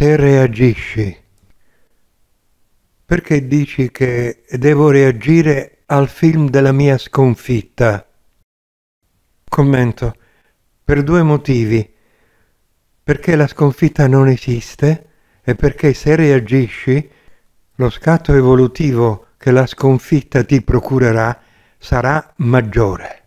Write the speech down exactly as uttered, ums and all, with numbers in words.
se reagisci. Perché dici che devo reagire al film della mia sconfitta? Commento. Per due motivi. Perché la sconfitta non esiste e perché se reagisci, lo scatto evolutivo che la sconfitta ti procurerà sarà maggiore.